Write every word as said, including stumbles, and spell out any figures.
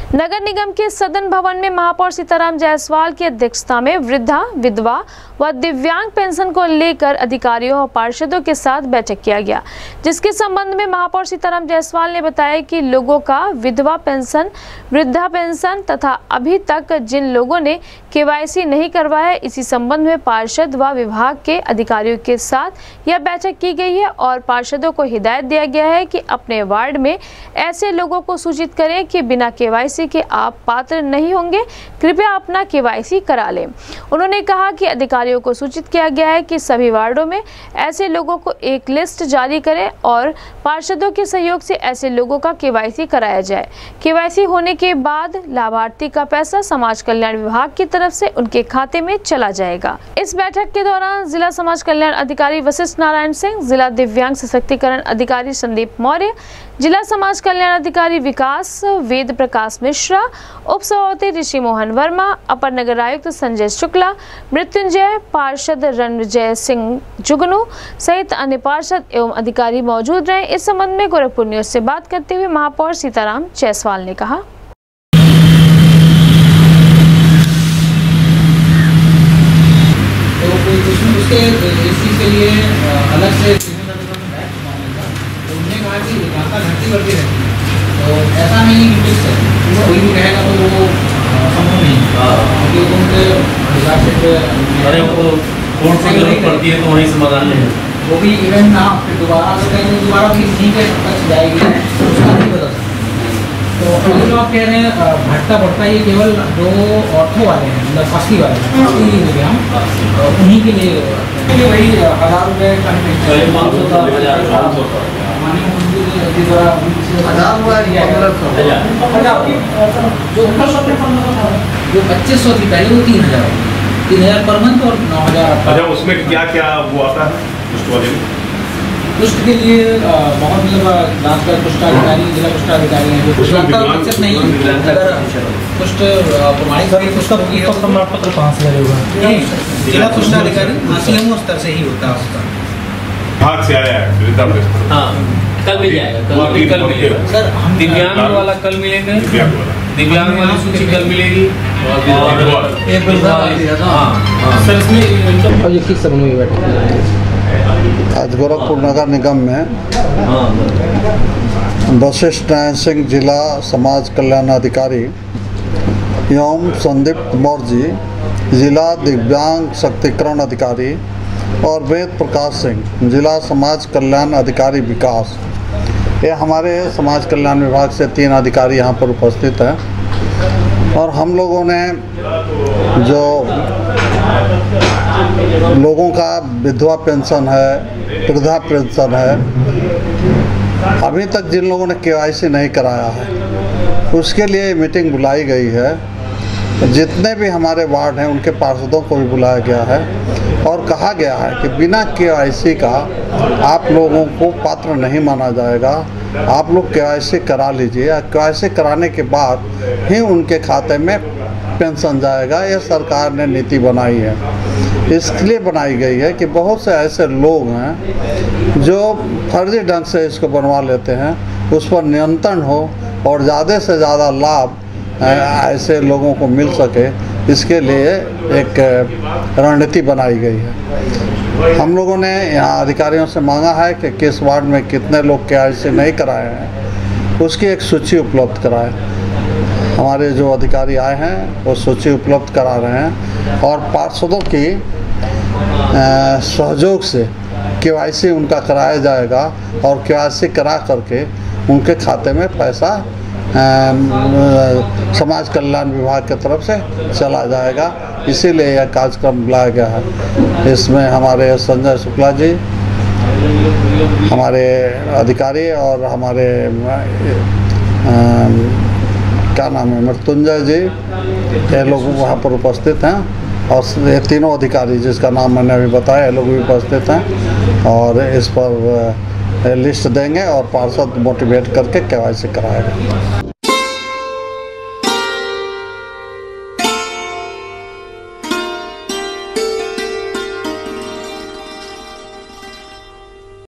नगर निगम के सदन भवन में महापौर सीताराम जायसवाल की अध्यक्षता में वृद्धा, विधवा व दिव्यांग पेंशन को लेकर अधिकारियों और पार्षदों के साथ बैठक किया गया, जिसके संबंध में महापौर सीताराम जायसवाल ने बताया कि लोगों का विधवा पेंशन, वृद्धा पेंशन तथा अभी तक जिन लोगों ने केवाईसी नहीं करवाया है, इसी संबंध में पार्षद व विभाग के अधिकारियों के साथ यह बैठक की गई है और पार्षदों को हिदायत दिया गया है कि अपने वार्ड में ऐसे लोगों को सूचित करें कि बिना केवाईसी के आप पात्र नहीं होंगे, कृपया अपना केवाईसी करा लें। उन्होंने कहा कि अधिकारियों को सूचित किया गया है कि सभी वार्डों में ऐसे लोगों को एक लिस्ट जारी करें और पार्षदों के सहयोग से ऐसे लोगों का केवाईसी कराया जाए। केवाईसी होने के बाद लाभार्थी का पैसा समाज कल्याण विभाग की तरफ से उनके खाते में चला जाएगा। इस बैठक के दौरान जिला समाज कल्याण अधिकारी वशिष्ठ नारायण सिंह, जिला दिव्यांग सशक्तिकरण अधिकारी संदीप मौर्य, जिला समाज कल्याण अधिकारी विकास वेद प्रकाश मिश्रा, उप सभापति ऋषि मोहन वर्मा, अपर नगर आयुक्त संजय शुक्ला, मृत्युंजय, पार्षद रणविजय सिंह जुगनू सहित अन्य पार्षद एवं अधिकारी मौजूद रहे। इस संबंध में गोरखपुर न्यूज से बात करते हुए महापौर सीताराम जायसवाल ने कहा, उसके इसी के लिए अलग से उन्होंने कहा कि माता घाटी बढ़ती रहती है, तो ऐसा नहीं है कि कोई भी कहेगा तो वो संभव नहीं, क्योंकि उनके हिसाब से अरे वो कोर्ट से जरूरत पड़ती है तो वहीं समाधान नहीं है, वो भी इवेंट ना फिर दोबारा तो कहेंगे दोबारा भी ठीक है तक जाएगी, उसका नहीं बदल सकता। तो अभी जो आप कह रहे हैं घटता बढ़ता ये केवल जो ऑर्थो वाले हैं, मतलब फर्स्टी वाले हैं, उन्हीं के लिए वही हज़ार रुपये पाँच सौ का जो पच्चीस सौ थी पहले वो तीन हज़ार तीन हज़ार पर मंथ और नौ हज़ार। अच्छा, उसमें क्या क्या वो आता है पुष्ट वाले में? पुष्ट के लिए बहुत मतलब रात का पुष्टाधिकारी, जिला पुष्टाधिकारी हैं जो पुष्ट नहीं अगर पुष्ट प्रमाणित पुष्ट प्रमाण पत्र कहाँ से होगा, जिला पुष्टाधिकारी सीएमओ स्तर से ही होता है उसका। भाग से आया है। हाँ, कल मिल जाएगा, कल कल मिलेगा सर। हम दिव्यांग वाला कल मिलेंगे, दिव्यांग वाली सूची कल मिलेगी और एक सर इसमें और ये किस समय में बैठे आज गोरखपुर नगर निगम में वशिष्ठ नारायण सिंह जिला समाज कल्याण अधिकारी एवं संदीप मौर्य जी जिला दिव्यांग सशक्तिकरण अधिकारी और वेद प्रकाश सिंह जिला समाज कल्याण अधिकारी विकास, ये हमारे समाज कल्याण विभाग से तीन अधिकारी यहाँ पर उपस्थित हैं और हम लोगों ने जो लोगों का विधवा पेंशन है, वृद्धा पेंशन है, अभी तक जिन लोगों ने केवाईसी नहीं कराया है उसके लिए मीटिंग बुलाई गई है। जितने भी हमारे वार्ड हैं उनके पार्षदों को भी बुलाया गया है और कहा गया है कि बिना केवाईसी का आप लोगों को पात्र नहीं माना जाएगा, आप लोग केवाईसी करा लीजिए, केवाईसी कराने के बाद ही उनके खाते में पेंशन जाएगा। यह सरकार ने नीति बनाई है, इसलिए बनाई गई है कि बहुत से ऐसे लोग हैं जो फर्जी ढंग से इसको बनवा लेते हैं, उस पर नियंत्रण हो और ज़्यादा से ज़्यादा लाभ ऐसे लोगों को मिल सके, इसके लिए एक रणनीति बनाई गई है। हम लोगों ने यहाँ अधिकारियों से मांगा है कि किस वार्ड में कितने लोग केवाईसी नहीं कराए हैं उसकी एक सूची उपलब्ध कराएं। हमारे जो अधिकारी आए हैं वो सूची उपलब्ध करा रहे हैं और पार्षदों की सहयोग से केवाईसी उनका कराया जाएगा और केवाईसी करा करके उनके खाते में पैसा आ, समाज कल्याण विभाग की तरफ से चला जाएगा। इसीलिए यह कार्यक्रम बुलाया गया है। इसमें हमारे संजय शुक्ला जी, हमारे अधिकारी और हमारे आ, क्या नाम है मृत्युंजय जी, ये लोग वहाँ पर उपस्थित हैं और ये तीनों अधिकारी जिसका नाम मैंने अभी बताया, ये लोग भी उपस्थित हैं और इस पर लिस्ट देंगे और पार्षद मोटिवेट करके केवाईसी कराएगा।